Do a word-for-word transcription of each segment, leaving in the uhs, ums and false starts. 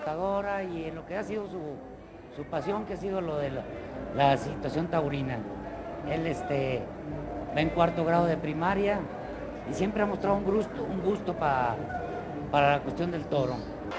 computadora y en lo que ha sido su, su pasión, que ha sido lo de la, la situación taurina. Él este, va en cuarto grado de primaria y siempre ha mostrado un gusto, un gusto pa, para la cuestión del toro.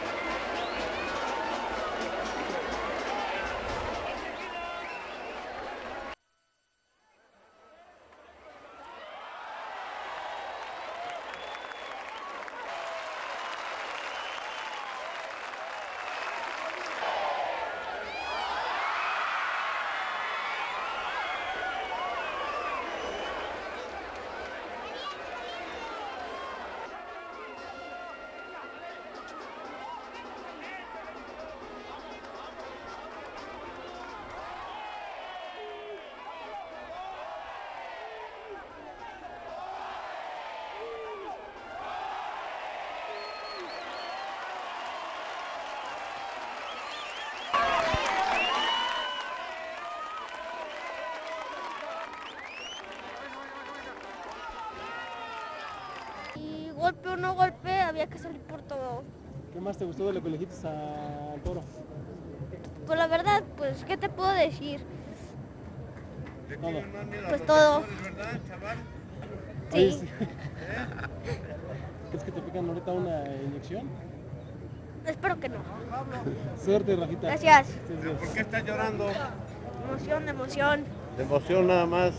Golpe o no golpe, había que salir por todo. ¿Qué más te gustó de lo que le dijiste al toro? Pues la verdad, pues, ¿qué te puedo decir? Todo. Pues todo. ¿Verdad, chaval? Sí. Oye, sí. ¿Crees que te pican ahorita una inyección? Espero que no. Suerte, Rafita. Gracias. ¿Pero por qué estás llorando? Emoción, emoción. De emoción nada más.